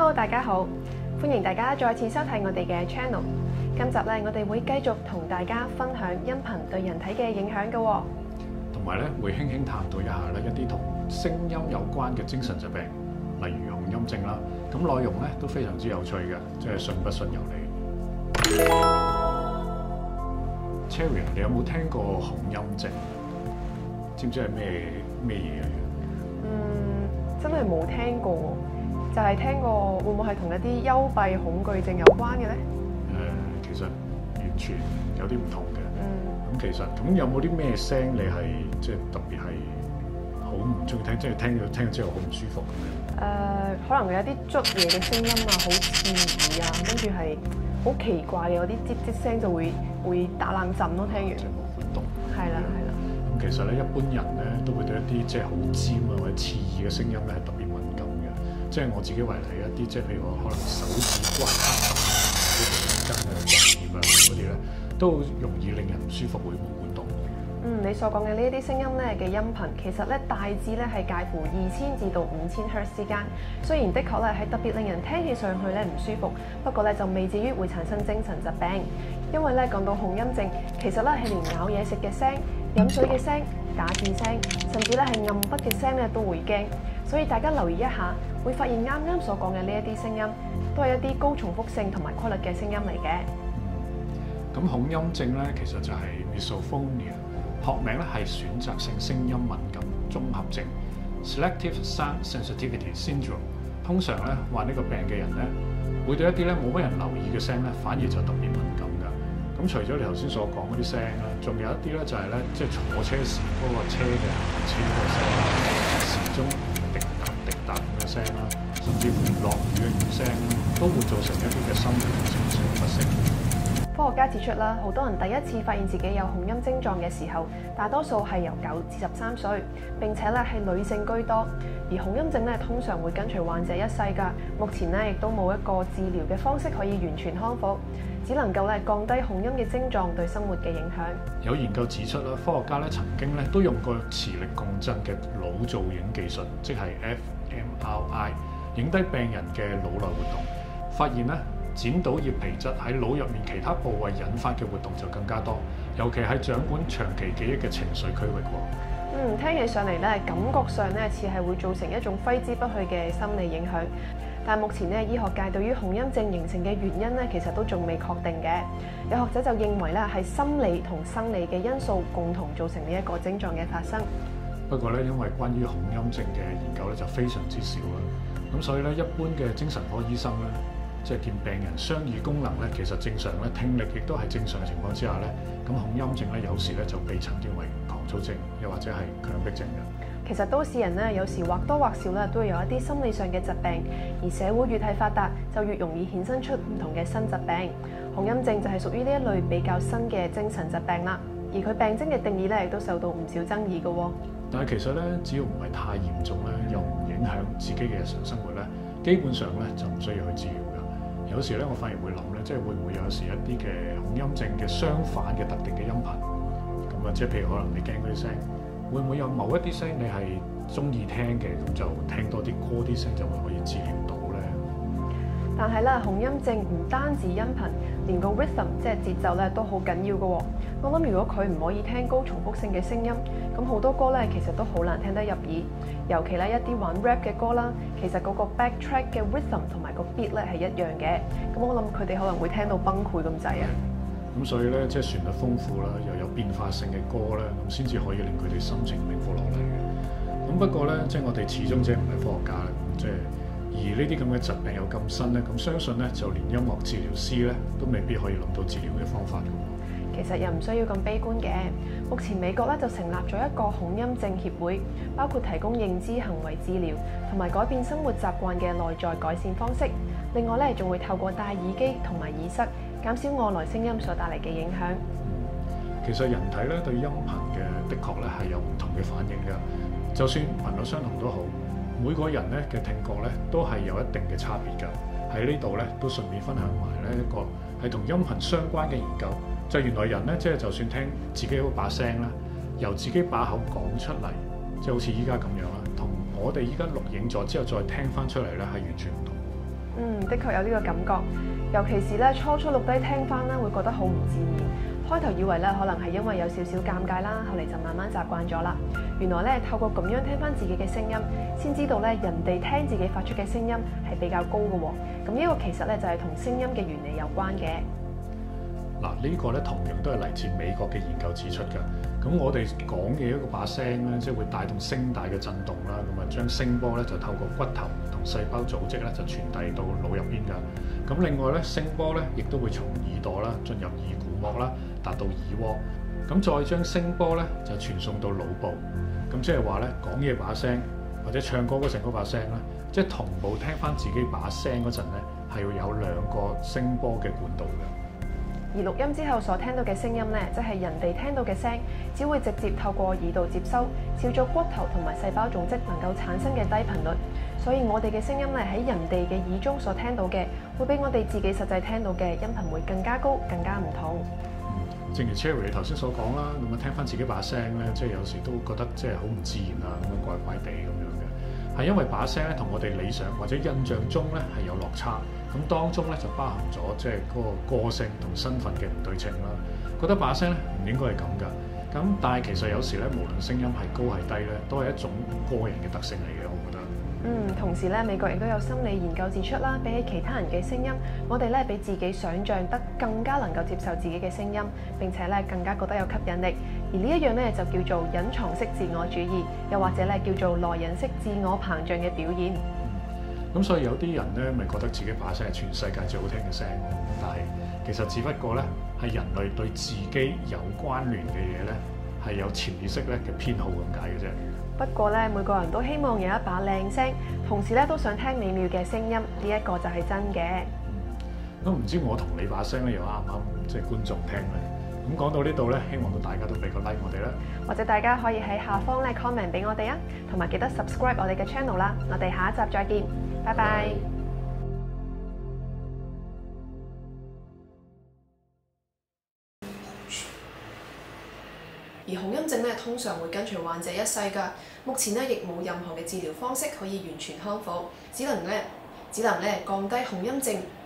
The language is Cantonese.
Hello， 大家好，歡迎大家再次收睇我哋嘅 channel。今集咧，我哋會繼續同大家分享音頻對人體嘅影響嘅， 同埋咧會輕輕談到一下咧一啲同聲音有關嘅精神疾病，例如紅音症啦。咁內容咧都非常之有趣嘅，即係信不信由你。Cherry， 你有冇聽過紅音症？知唔知係咩嘢嚟嘅？ 真係冇聽過，就係聽過會唔會係同一啲幽閉恐懼症有關嘅咧？ 其實完全有啲唔同嘅。咁其實咁有冇啲咩聲你係即係特別係好唔中意聽，即係聽咗之後好唔舒服咁樣？ 可能有啲捽嘢嘅聲音啊，好刺耳啊，跟住係好奇怪嘅，有啲吱吱聲就會打冷震咯，聽完。 即係冇活動。 係啦。 咁其實咧，一般人咧都會對一啲即係好尖啊或者刺耳嘅聲音咧係特別敏感嘅。即係我自己為例一啲，即係譬如話可能手指刮啊、啲筋啊、骨折啊嗰啲咧，都容易令人唔舒服，會冇活動。 你所講嘅呢一啲聲音咧嘅音頻，其實咧大致咧係介乎2000至到5000赫茲之間。雖然的確咧係特別令人聽起上去咧唔舒服，不過咧就未至於會產生精神疾病。因為咧講到紅音症，其實咧係連咬嘢食嘅聲、飲水嘅聲、打字聲，甚至咧係按筆嘅聲咧都會驚。所以大家留意一下，會發現啱啱所講嘅呢一啲聲音，都係一啲高重複性同埋規律嘅聲音嚟嘅。 咁紅音症咧，其實就係 misophonia， 學名咧係選擇性聲音敏感綜合症 （Selective Sound Sensitivity Syndrome）。通常咧患呢個病嘅人咧，會對一啲咧冇乜人留意嘅聲咧，反而就特別敏感㗎。咁除咗你頭先所講嗰啲聲啦，仲有一啲咧就係咧，即係坐車時嗰個車嘅行車嘅聲啦，時鐘滴答滴答咁嘅聲啦，甚至乎落雨嘅雨聲啦，都會造成一啲嘅心理情緒不適。 科學家指出啦，好多人第一次發現自己有紅音症狀嘅時候，大多數係由9至13歲，並且咧係女性居多。而紅音症咧通常會跟隨患者一世㗎。目前咧亦都冇一個治療嘅方式可以完全康復，只能夠咧降低紅音嘅症狀對生活嘅影響。 有研究指出啦，科學家咧曾經咧都用過磁力共振嘅腦造影技術，即係 fMRI， 影低病人嘅腦內活動，發現咧剪倒葉皮質喺腦入面其他部位引發嘅活動就更加多，尤其係掌管長期記憶嘅情緒區域喎。 聽起上嚟咧，感覺上咧似係會造成一種揮之不去嘅心理影響。但目前咧，醫學界對於紅音症形成嘅原因咧，其實都仲未確定嘅。有學者就認為咧，係心理同生理嘅因素共同造成呢一個症狀嘅發生。 不過咧，因為關於紅音症嘅研究咧就非常之少啦，咁所以咧一般嘅精神科醫生咧，即係見病人雙耳功能咧，其實正常咧，聽力亦都係正常嘅情況之下咧，咁紅音症咧有時咧就被診斷為狂躁症，又或者係強迫症嘅。 其實都市人咧有時或多或少咧都會有一啲心理上嘅疾病，而社會越係發達，就越容易衍生出唔同嘅新疾病。紅音症就係屬於呢一類比較新嘅精神疾病啦，而佢病徵嘅定義咧亦都受到唔少爭議嘅喎。 但係其實咧，只要唔係太嚴重咧，又唔影響自己嘅日常生活咧，基本上咧就唔需要去治療㗎。有時咧，我反而會諗咧，即係會唔會有時一啲嘅紅音症嘅相反嘅特定嘅音頻咁啊？即係譬如可能你驚嗰啲聲，會唔會有某一啲聲你係中意聽嘅，咁就聽多啲歌啲聲就會可以治療到咧？ 但係咧，紅音症唔單止音頻，連個 rhythm 即係節奏咧都好緊要嘅喎。我諗如果佢唔可以聽高重複性嘅聲音，咁好多歌咧其實都好難聽得入耳。尤其咧一啲玩 rap 嘅歌啦，其實嗰個 backtrack 嘅 rhythm 同埋個 beat 咧係一樣嘅。咁我諗佢哋可能會聽到崩潰咁滯啊。 咁所以咧，即係旋律豐富啦，又有變化性嘅歌咧，咁先至可以令佢哋心情平復落嚟嘅。咁不過咧，即係我哋始終即係唔係科學家啦，即係而呢啲咁嘅疾病有咁新咧，咁相信咧就連音樂治療師咧都未必可以諗到治療嘅方法嘅。 其實又唔需要咁悲觀嘅。目前美國咧就成立咗一個紅音症協會，包括提供認知行為治療同埋改變生活習慣嘅內在改善方式。另外咧仲會透過戴耳機同埋耳塞，減少外來聲音所帶嚟嘅影響。 其實人體咧對音頻的確咧係有唔同嘅反應㗎。就算頻率相同都好，每個人咧嘅聽覺咧都係有一定嘅差別㗎。喺呢度咧都順便分享埋咧一個係同音頻相關嘅研究。就原來人咧，即係就算聽自己嗰把聲啦，由自己把口講出嚟，即係好似依家咁樣啦，同我哋依家錄影咗之後再聽翻出嚟咧，係完全唔同。 的確有呢個感覺，尤其是咧初錄低聽翻啦，會覺得好唔自然。開頭以為咧可能係因為有少少尷尬啦，後嚟就慢慢習慣咗啦。原來咧透過咁樣聽翻自己嘅聲音，先知道咧人哋聽自己發出嘅聲音係比較高嘅喎。咁呢個其實咧就係同聲音嘅原理有關嘅。 嗱，呢個咧同樣都係嚟自美國嘅研究指出㗎。咁我哋講嘢一個把聲咧，即係會帶動聲帶嘅震動啦，咁啊將聲波咧就透過骨頭同細胞組織咧就傳遞到腦入邊㗎。咁另外咧聲波咧亦都會從耳朵啦進入耳鼓膜啦，達到耳窩。咁再將聲波咧就傳送到腦部。咁即係話咧講嘢把聲或者唱歌嗰陣嗰把聲咧，即係同步聽翻自己把聲嗰陣咧，係會有兩個聲波嘅管道嘅。 而錄音之後所聽到嘅聲音咧，即係人哋聽到嘅聲，只會直接透過耳道接收，少咗骨頭同埋細胞組織能夠產生嘅低頻率。所以我哋嘅聲音咧喺人哋嘅耳中所聽到嘅，會比我哋自己實際聽到嘅音頻會更加高、更加唔同。 正如 Cherry 頭先所講啦，咁啊聽翻自己把聲咧，即係有時都覺得即係好唔自然啊，咁樣怪怪地咁樣嘅，係因為把聲咧同我哋理想或者印象中咧係有落差。咁當中咧就包含咗即係嗰個個性同身份嘅唔對稱啦。覺得把聲咧唔應該係咁㗎。咁但係其實有時咧，無論聲音係高係低咧，都係一種個人嘅特性嚟嘅，我覺得。 同時咧，美國亦都有心理研究指出啦，比起其他人嘅聲音，我哋咧比自己想像得更加能夠接受自己嘅聲音，並且咧更加覺得有吸引力。而呢一樣咧就叫做隱藏式自我主義，又或者咧叫做內隱式自我膨脹嘅表現。 咁所以有啲人咧，咪覺得自己把聲係全世界最好聽嘅聲，但係其實只不過咧係人類對自己有關聯嘅嘢咧係有潛意識咧嘅偏好咁解嘅啫。 不過咧，每個人都希望有一把靚聲，同時咧都想聽美妙嘅聲音，呢一個就係真嘅。 咁唔知我同你把聲咧又啱唔啱即係觀眾聽咧？咁講到呢度咧，希望到大家都俾個 like 我哋啦， 或者大家可以喺下方咧 comment 俾我哋啊，同埋記得 subscribe 我哋嘅 channel 啦。我哋下一集再見，拜拜。而紅音症咧通常會跟隨患者一世㗎，目前咧亦冇任何嘅治療方式可以完全康復，只能降低紅音症